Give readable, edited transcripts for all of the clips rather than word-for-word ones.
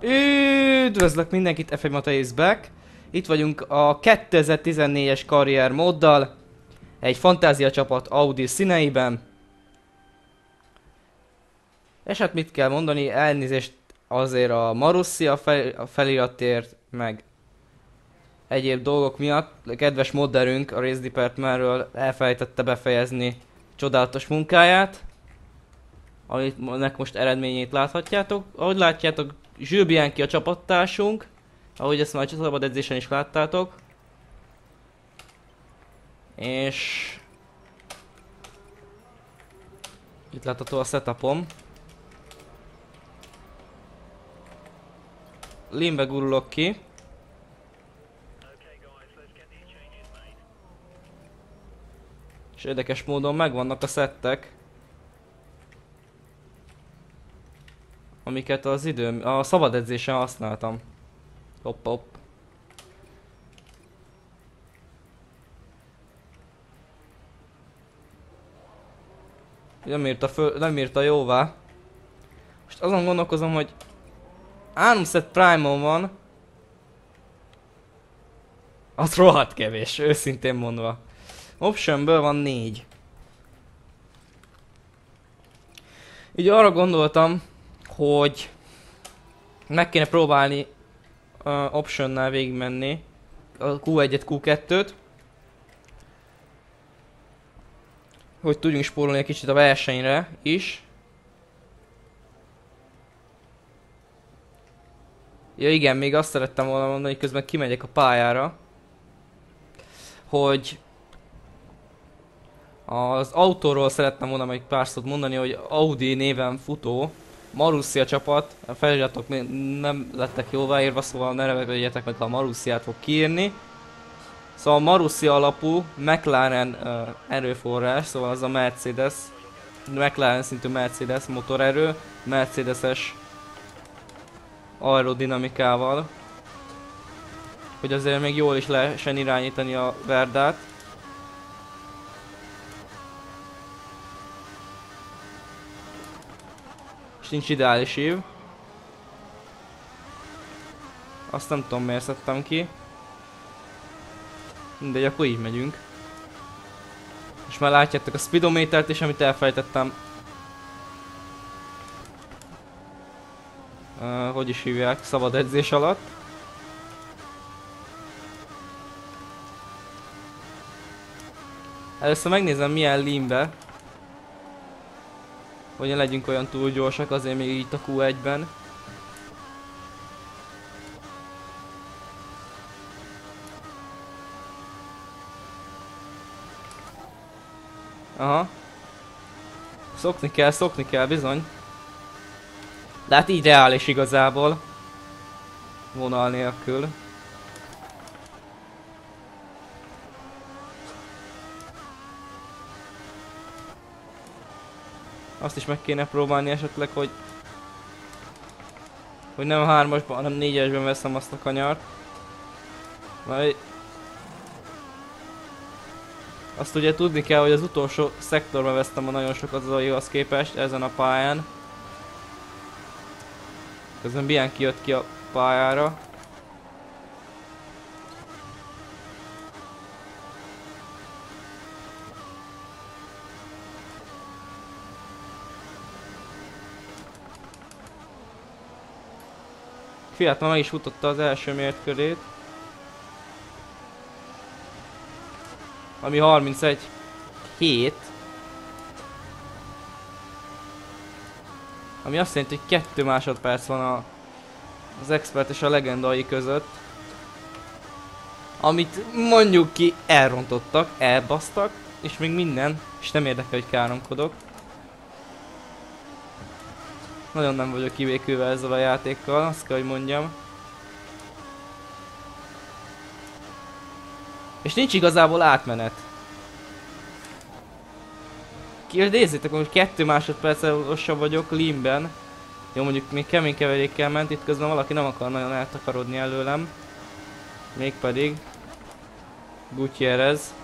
Üdvözlök mindenkit, F1 Mata is back. Itt vagyunk a 2014-es karrier móddal. Egy fantázia csapat Audi színeiben. És hát mit kell mondani, elnézést azért a Marussia a feliratért, meg egyéb dolgok miatt. A kedves modderünk a Race Departmentről elfelejtette befejezni csodálatos munkáját, aminek most eredményét láthatjátok. Ahogy látjátok, Jules Bianchi a csapattársunk, ahogy ezt már a szabad edzésen is láttátok. És itt látható a setupom. Limbe gurulok ki. És érdekes módon megvannak a szettek, amiket az a szabad edzésen használtam. Hopp hopp. Nem írta jóvá. Most azon gondolkozom, hogy 300 Prime-on van. Az rohadt kevés, őszintén mondva. Optionből van 4. Így arra gondoltam, hogy meg kéne próbálni optionnál végigmenni a Q1-et, Q2-t, hogy tudjunk spórolni egy kicsit a versenyre is. Ja igen, még azt szerettem volna mondani, hogy közben kimegyek a pályára, hogy az autóról szerettem volna még pár szót mondani, hogy Audi néven futó Marussia csapat, a feliratok nem lettek jóváírva, szóval ne rögödjetek meg, ha a Marussiát fog kiírni. Szóval Marussia alapú McLaren erőforrás, szóval az a Mercedes, McLaren szintű Mercedes motorerő, Mercedes-es aerodinamikával, hogy azért még jól is lehessen irányítani a Verdát. És nincs ideális ív. Azt nem tudom miért szedtem ki. Mindegy, akkor így megyünk. És már látjátok a speedométert is, amit elfelejtettem. Hogy is hívják, szabad edzés alatt. Először megnézem milyen leanbe, hogy ne legyünk olyan túl gyorsak, azért még itt a Q1-ben. Aha. Szokni kell bizony. De hát így reális igazából. Vonal nélkül. Azt is meg kéne próbálni esetleg, hogy nem a 3-asban, hanem 4-esben veszem azt a kanyart. Majd azt ugye tudni kell, hogy az utolsó szektorban vesztem a nagyon sokat az aihoz képest ezen a pályán. Közben Bianchi jött ki a pályára. Fiat ma meg is futotta az első mért körét. Ami 31.7. Ami azt jelenti, hogy 2 másodperc van az expert és a legendai között. Amit mondjuk ki elrontottak, elbasztak, és még minden, és nem érdekel, hogy káromkodok. Nagyon nem vagyok kivékülve ezzel a játékkal, azt kell, hogy mondjam. És nincs igazából átmenet. Kérdezzétek, hogy 2 másodperccel lassabb vagyok leanben. Jó, mondjuk még kemény keverékkel ment, itt közben valaki nem akar nagyon eltakarodni előlem. Mégpedig Gutierrez.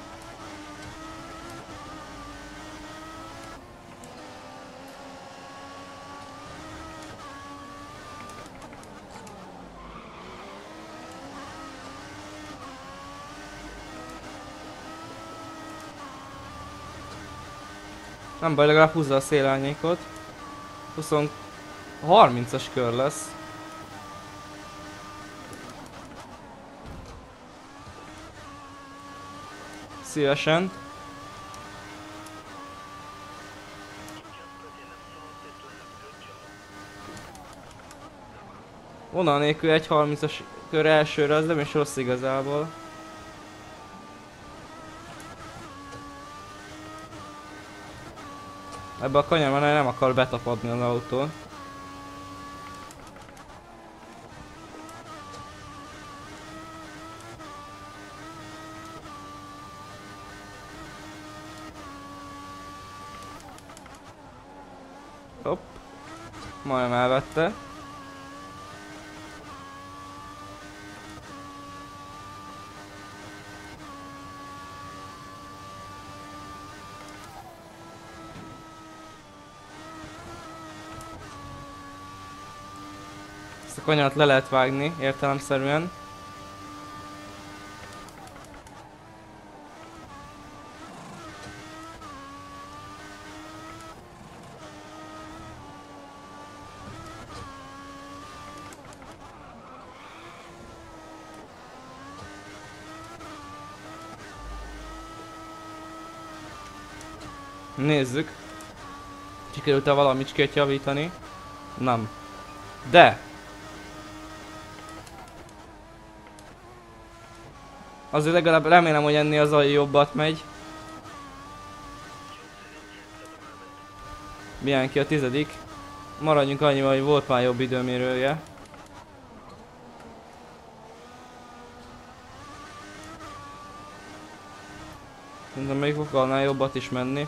Nem baj, legalább húzza a szélárnyékot. 20... 30-as kör lesz. Szívesen. Vonal nélkül egy 30-as kör elsőre, az nem is rossz igazából. Ebbe a kanyarban nem akar betapadni az autó. Hopp. Majdnem elvette. Ezt a kanyart le lehet vágni értelemszerűen. Nézzük. Sikerült-e valamicskét javítani? Nem. De! Azért legalább remélem, hogy ennél az alja jobbat megy. Milyen ki a 10. Maradjunk annyival, hogy volt már jobb időmérője. Szerintem még fog annál jobbat is menni.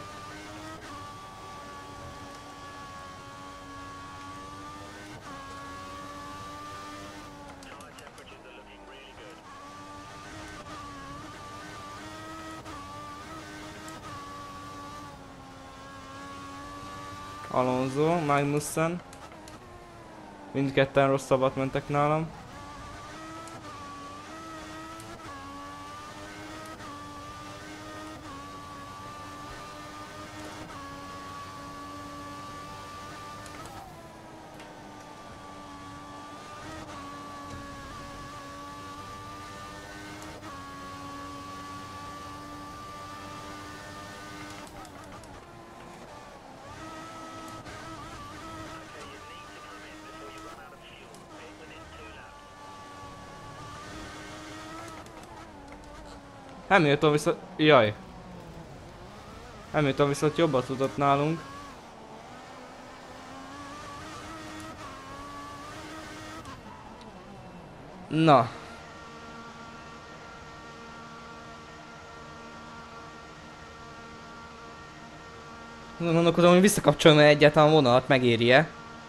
Alonso, Magnussen. Mindketten rosszabbat mentek nálam. Hamilton viszont... Jaj. Hamilton viszont jobbat tudott nálunk. Na. Gondolkodom, hogy visszakapcsolom egyáltalán a vonalat, megéri-e?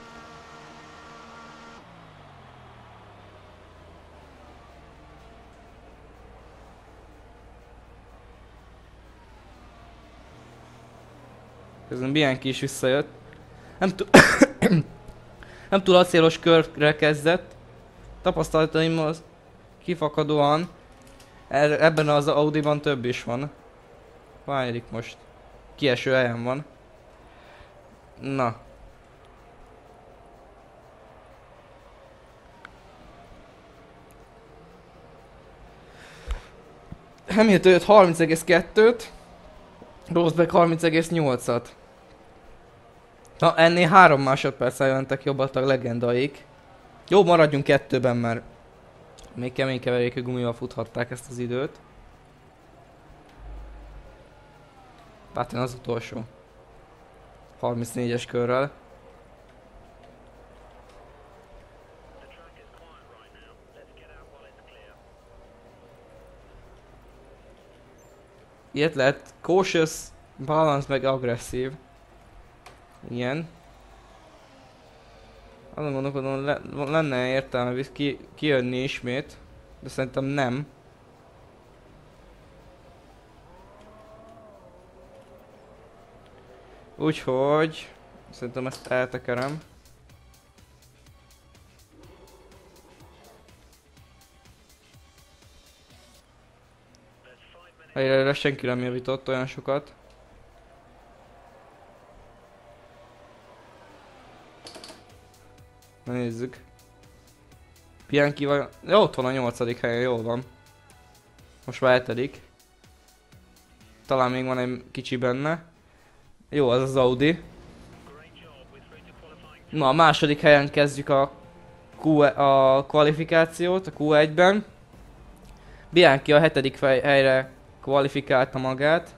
Közben Bianchi is visszajött. Nem túl acélos körre kezdett. Tapasztalataimmal kifakadóan ebben az Audiban több is van. Várjuk most. Kieső helyen van. Na. Hamilton jött 30,2-t. Rosberg 30,8-at. Na, ennél 3 másodperccel jelentek jobbat a legendaik. Jó, maradjunk 2-ben, mert még kemény keverékű gumival futhatták ezt az időt. Bátran az utolsó. 34-es körrel. Ilyet lehet cautious, balance meg agresszív. Igen. Azon gondolkodom, lenne értelme kijönni ismét, de szerintem nem. Úgyhogy szerintem ezt eltekerem. Egyre senki nem javított olyan sokat. Na nézzük. Bianchi van... Ja, ott van a 8. helyen, jól van. Most már 7. Talán még van egy kicsi benne. Jó, az az Audi. Na, a 2. helyen kezdjük a kvalifikációt, a Q1-ben. Bianchi a 7. helyre kvalifikálta magát.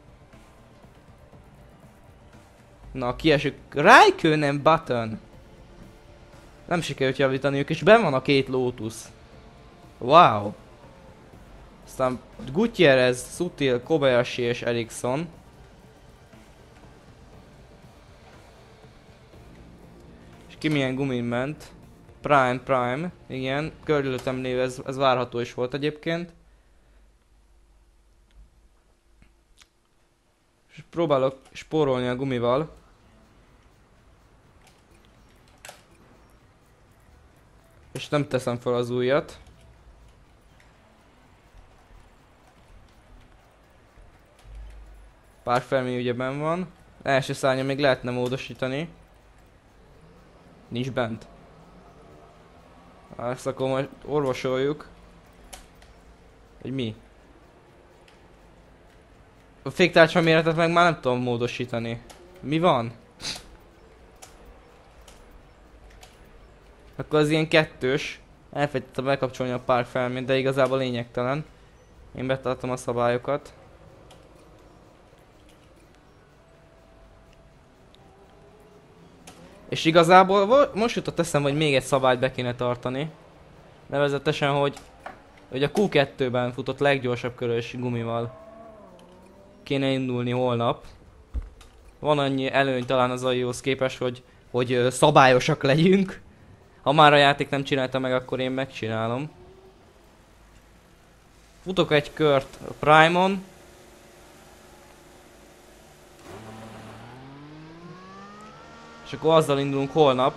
Na, kiesünk. Raikkonen Button. Nem sikerült javítaniuk, és benn van a 2 Lotus. Wow. Aztán Gutierrez, Sutil, Kobayashi és Ericsson. És ki milyen gumin ment? Prime, igen. Körülöttem lévő, ez várható is volt egyébként. És próbálok spórolni a gumival. És nem teszem fel az újat. Pár felmény ugye benn van. Első szárnya még lehetne módosítani. Nincs bent. Ezt akkor majd orvosoljuk. Hogy mi? A féktárcsa méretet meg már nem tudom módosítani. Mi van? Akkor az ilyen 2-ös. Elfelejtettem bekapcsolni a pár felményt, de igazából lényegtelen. Én betartom a szabályokat. És igazából most jutott eszembe, hogy még egy szabályt be kéne tartani. Nevezetesen, hogy a Q2-ben futott leggyorsabb körös gumival kéne indulni holnap. Van annyi előny talán az AI-hoz képest, hogy szabályosak legyünk. Ha már a játék nem csinálta meg, akkor én megcsinálom. Futok egy kört a Prime-on. És akkor azzal indulunk holnap.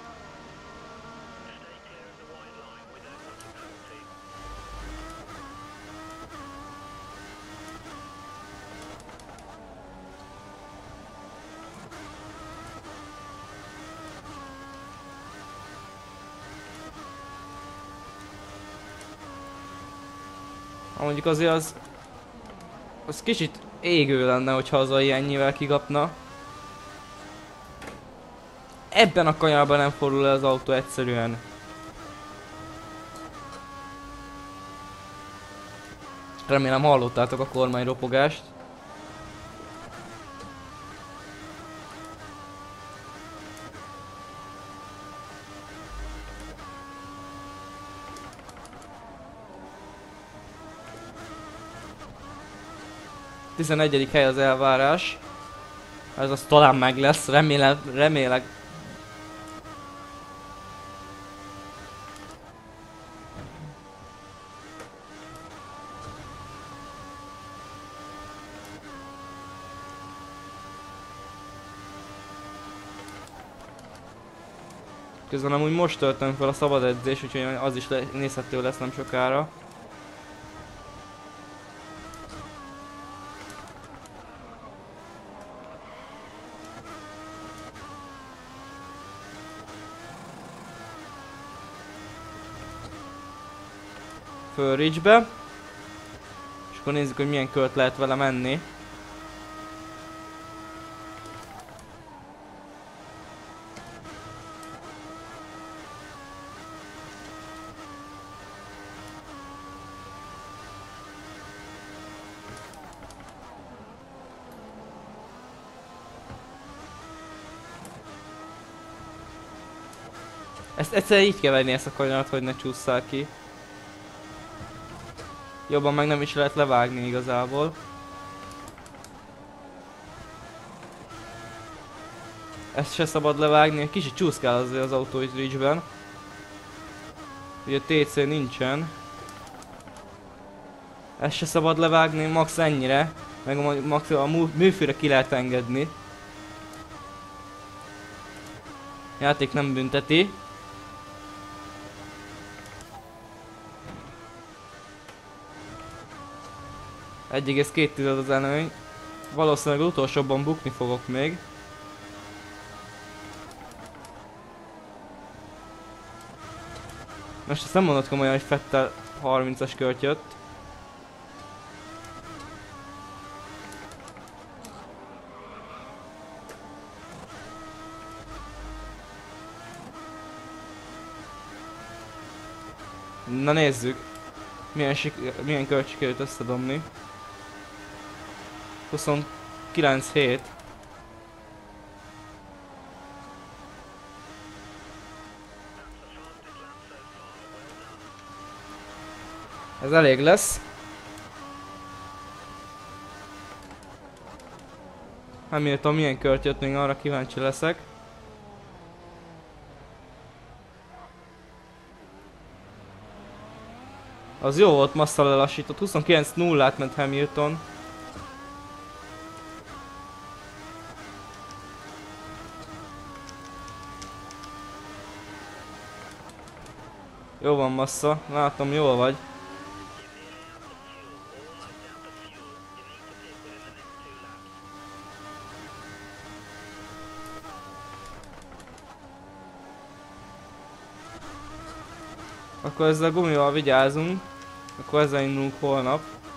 Mondjuk azért az kicsit égő lenne, hogyha az ennyivel kigapna. Ebben a kanyarban nem fordul el az autó egyszerűen. Remélem hallottátok a kormányropogást. A 11. hely az elvárás. Ez az talán meg lesz, remélek. Közben amúgy most töltöm fel a szabad edzés, úgyhogy az is nézhető lesz nem sokára. Föl Ridge-be. És akkor nézzük, hogy milyen kört lehet vele menni. Ezt egyszer így kell venni ezt a kanyarat, hogy ne csússzál ki. Jobban meg nem is lehet levágni igazából. Ezt se szabad levágni, kicsit csúszkál azért az autó itt Ridge-ben. Ugye TC nincsen. Ezt se szabad levágni, max ennyire. Meg max a műfűre ki lehet engedni. Játék nem bünteti. $1,2 az előny. Valószínűleg utolsóban bukni fogok még. Most ezt nem mondod komolyan, hogy Vettel 30-as kört jött. Na nézzük, milyen kört sikerült összedobni. 29-7. Ez elég lesz. Hamilton milyen kört jött, még arra kíváncsi leszek. Az jó volt, masszal lelassított. 29-0-át ment Hamilton. Jó van, Massa, látom, jól vagy. Akkor ezzel a gumival vigyázunk. Akkor ezzel indulunk holnap.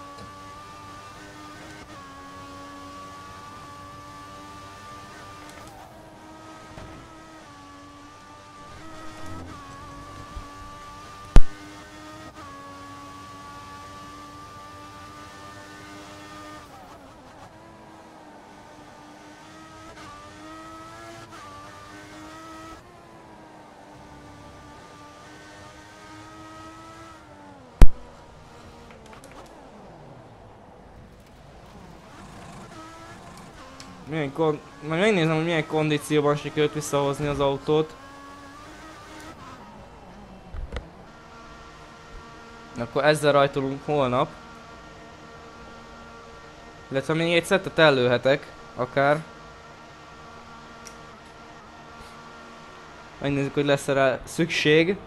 Majd megnézem, hogy milyen kondícióban sikerült visszahozni az autót. Akkor ezzel rajtolunk holnap. Illetve még egy szettet ellőhetek, akár. Megnézzük, hogy lesz rá szükség.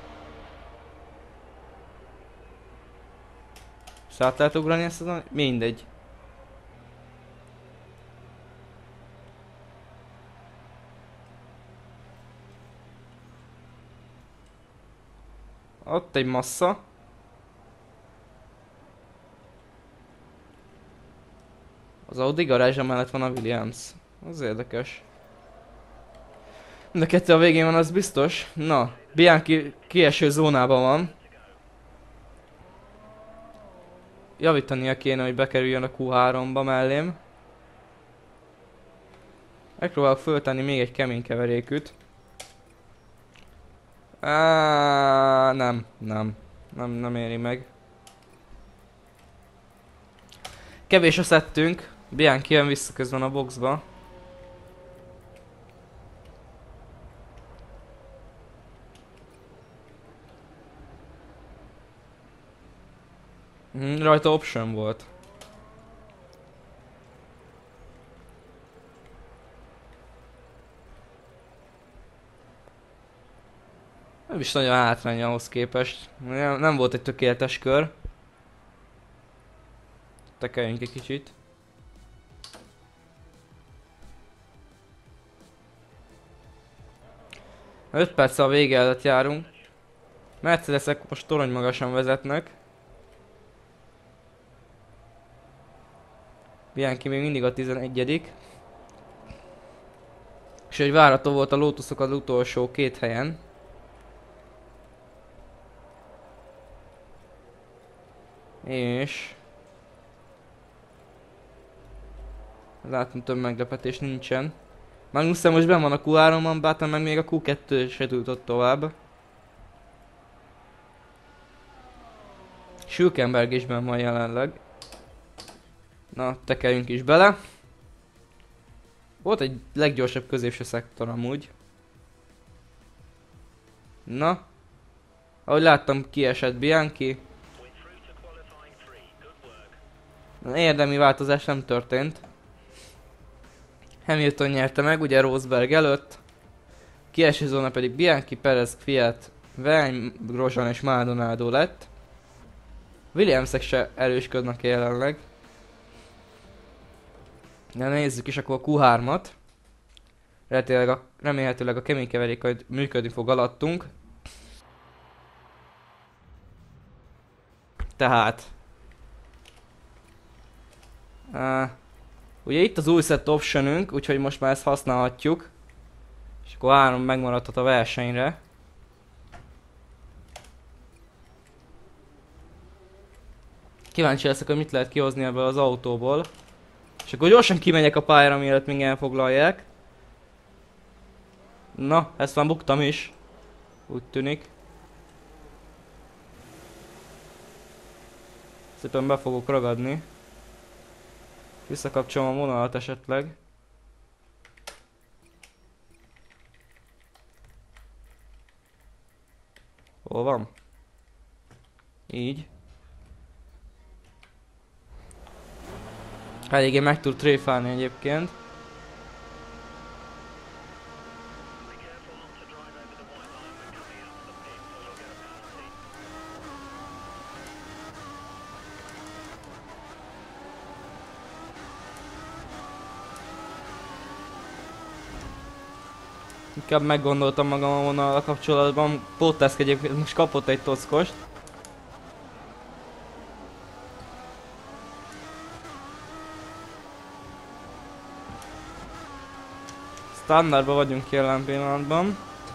És át lehet ugrani ezt az... Mindegy. Ott egy Massa. Az Audi garázsa mellett van a Williams. Az érdekes. De kettő a végén van, az biztos. Na, Bianchi kieső zónában van. Javítania kéne, hogy bekerüljön a Q3-ba mellém. Megpróbálok föltenni még egy kemény keverékűt. Nem éri meg. Kevés a szettünk. Bianchi jön vissza közben a boxba. Rajta option volt. Nem is nagyon hátrány ahhoz képest. Nem volt egy tökéletes kör. Tekerjünk egy kicsit. Na, 5 perccel a vége előtt járunk. Mercedesek most torony magasan vezetnek. Bianchi még mindig a 11. És hogy várható volt, a Lotusok az utolsó 2 helyen. És... látom, több meglepetés nincsen. Magnussen most benn van a Q3-ban, Button meg még a Q2 se jutott tovább. Hülkenberg is benn van jelenleg. Na, tekerjünk is bele. Volt egy leggyorsabb középső szektor amúgy. Na. Ahogy láttam, kiesett Bianchi. Érdemi változás nem történt. Hamilton nyerte meg, ugye Rosberg előtt. Kieső zóna pedig Bianchi, Perez, Kvyat, Vergne, Grosjean és Maldonado lett. Williamsek se erősködnek jelenleg. De nézzük is akkor a Q3-at. Remélhetőleg a kemény keverék majd működni fog alattunk. Tehát. Ugye itt az új set optionünk, úgyhogy most már ezt használhatjuk. És akkor 3 megmaradhat a versenyre. Kíváncsi leszek, hogy mit lehet kihozni ebből az autóból. És akkor gyorsan kimegyek a pályára, mielőtt még elfoglalják. Na, ezt már buktam is. Úgy tűnik. Szépen be fogok ragadni. Visszakapcsolom a vonalat esetleg. Hol van? Így. Eléggé meg tud tréfálni egyébként. Inkább meggondoltam magam a vonallal kapcsolatban. Póteszk egyébként most kapott egy tockost. Standardban vagyunk jelen pillanatban.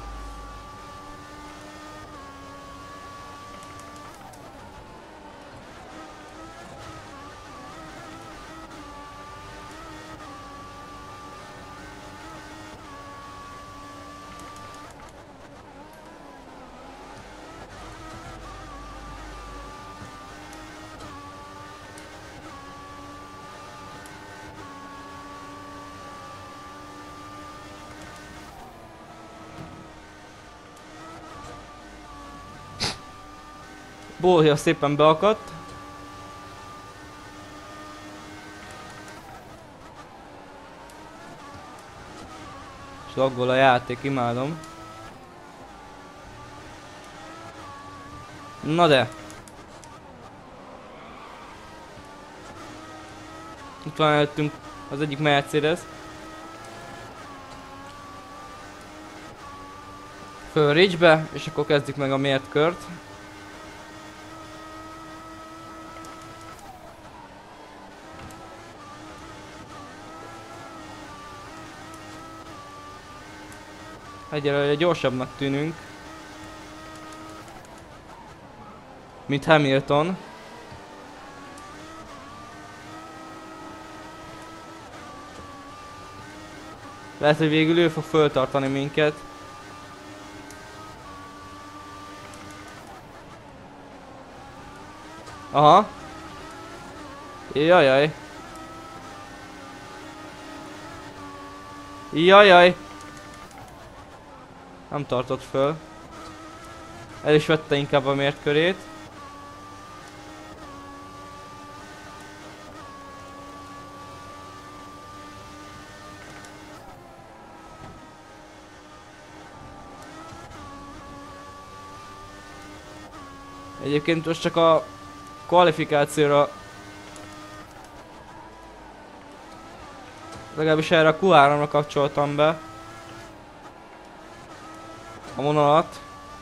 Bólja szépen beakadt. És laggol a játék, imádom. Na de. Itt van előttünk az egyik Mercedes. Föl Ridge-be, és akkor kezdjük meg a mért kört. Egyelőre gyorsabbnak tűnünk, mint Hamilton. Lehet, hogy végül ő fog föltartani minket. Aha. Jajjaj. Jajjaj. Nem tartott föl. El is vette inkább a mért körét. Egyébként most csak a kvalifikációra, legalábbis erre a Q3-ra kapcsoltam be a vonalat.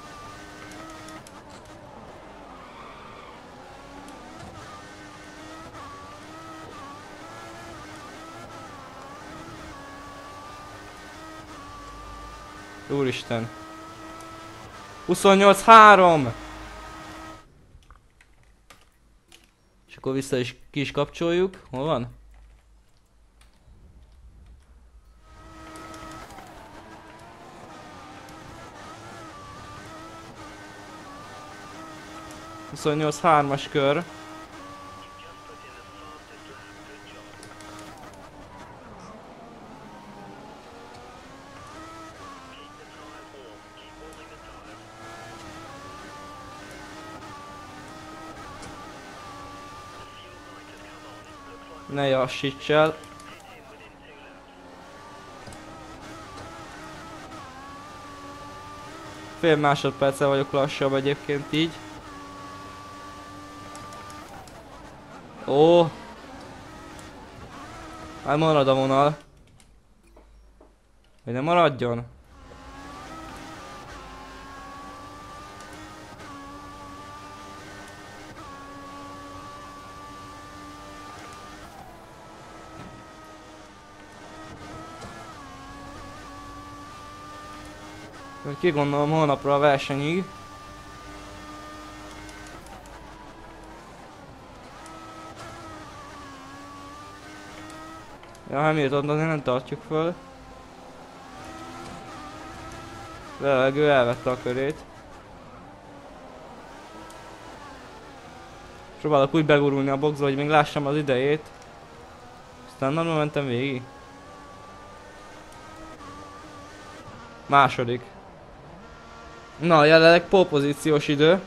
Úristen. 28-3! És akkor vissza is ki is kapcsoljuk. Hol van? Huszonnyolc hármas kör. Ne jassíts el. Fél másodperccel vagyok lassabb egyébként így. Ó. Hát marad a vonal. Hogy ne maradjon. Ki gondolom holnapra a versenyig. Ja, Hamilton azért nem tartjuk föl. Levegő elvette a körét. Próbálok úgy begurulni a boxba, hogy még lássam az idejét. Aztán nem mentem végig. Második. Na, jelenleg pole pozíciós idő.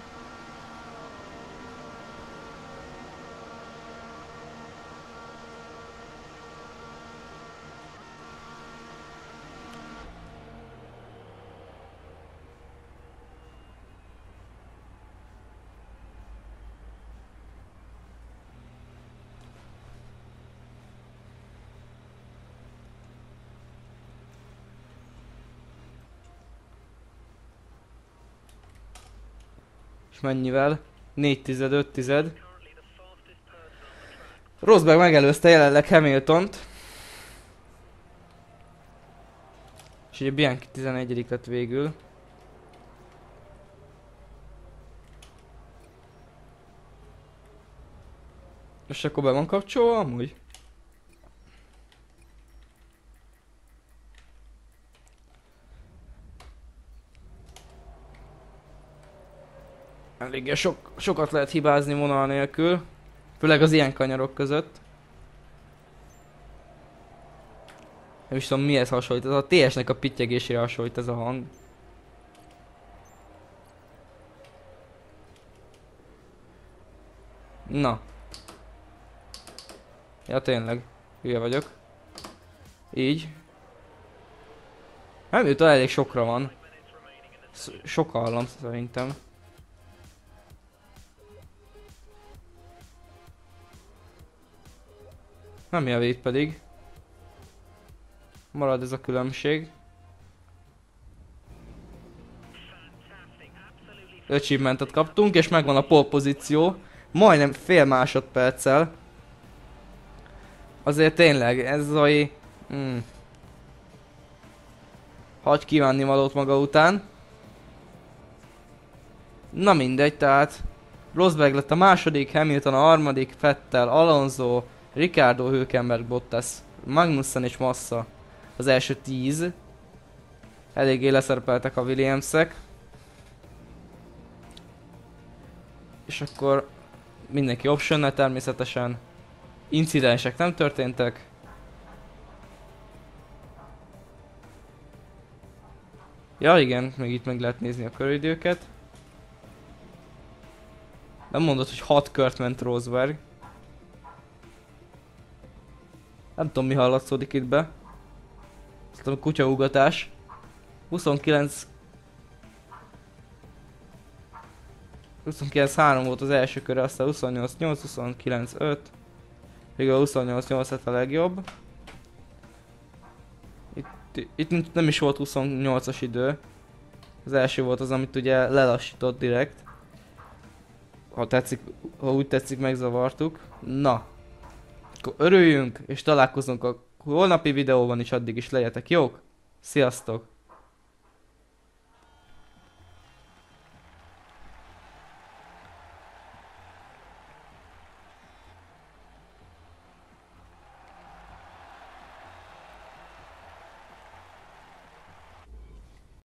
És mennyivel? 4 tized, 5 tized. Rosberg megelőzte jelenleg Hamiltont. És ugye Bianchi 11. lett végül. És akkor be van kapcsolva amúgy? Eléggé sokat lehet hibázni vonal nélkül. Főleg az ilyen kanyarok között. Nem is tudom mihez hasonlít, ez a TS-nek a pittyegésére hasonlít ez a hang. Na. Ja tényleg, hülye vagyok. Így. Nem jut, elég sokra van. Sok hallom szerintem. Nem javít pedig. Marad ez a különbség. Achievementet kaptunk, és megvan a pole pozíció. Majdnem fél másodperccel. Azért tényleg, ez Zai... Hagy kívánni valót maga után. Na mindegy, tehát... Rosberg lett a második, Hamilton a harmadik, Vettel, Alonso, Ricciardo, Hülkenberg, Bottas, Magnussen és Massa az első 10. Eléggé leszerepeltek a Williamsek. És akkor mindenki optionnel természetesen. Incidensek nem történtek. Ja igen, még itt meg lehet nézni a köridőket. Nem mondod, hogy 6 kört ment Rosberg. Nem tudom mi hallatszódik itt be. Szerintem a kutyaugatás. 29... 29-3 volt az első körre, aztán 28-8, 29-5. Végül a 28-8 lett a legjobb. Itt nem is volt 28-as idő. Az első volt az, amit ugye lelassított direkt. Ha tetszik, ha úgy tetszik, megzavartuk. Na. Akkor örüljünk, és találkozunk a holnapi videóban is, addig is legyetek jók. Sziasztok!